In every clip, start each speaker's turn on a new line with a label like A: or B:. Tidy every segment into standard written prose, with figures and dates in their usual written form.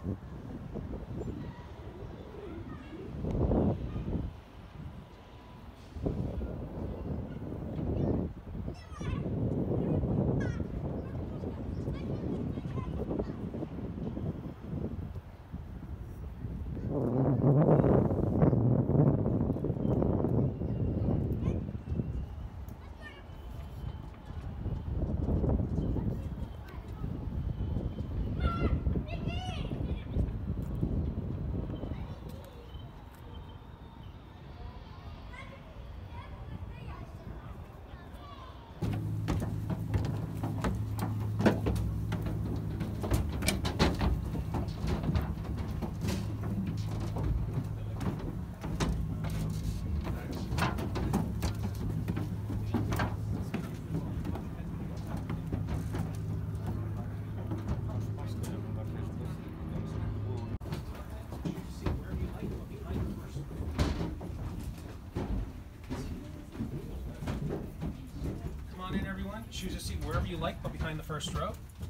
A: Choose a seat wherever you like, but behind the first row.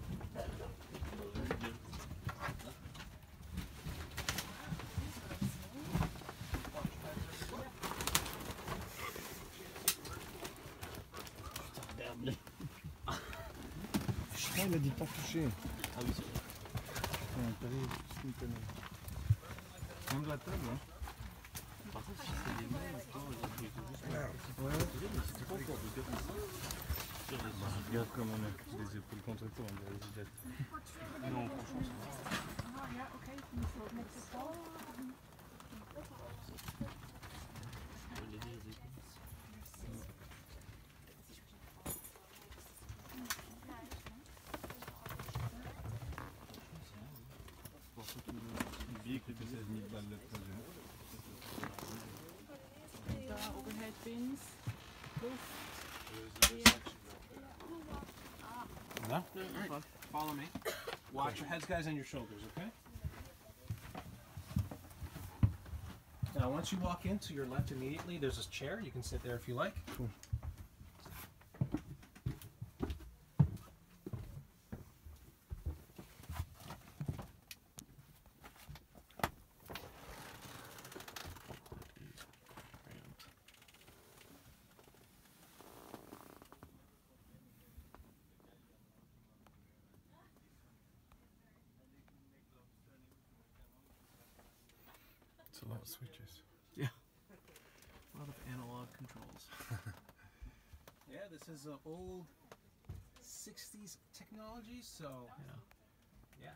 B: Il a dit pas toucher.
C: Ah oui, c'est vrai.
B: Même la table, hein.
C: Par contre, si c'est des mains, encore, ils ont juste.
B: Ouais,
C: mais c'était pas encore de faire ça.
B: regarde comme on a les épaules contre toi, on dirait Zidane.
C: Non, franchement, c'est vrai.
D: Overhead bins.
A: No? All right. Follow me. Watch your heads, guys, and your shoulders, okay? Now, once you walk in to your left immediately, there's a chair. You can sit there if you like.
B: Cool. It's a lot of switches.
C: Yeah. A lot of analog controls.
A: Yeah, this is old 60s technology, so yeah.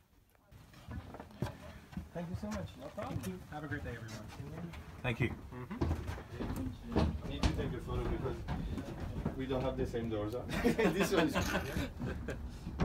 A: Thank you so much. No problem. Thank you. Have a great day, everyone.
B: Thank you.
E: I need to take a photo because we don't have the same doors on. This one is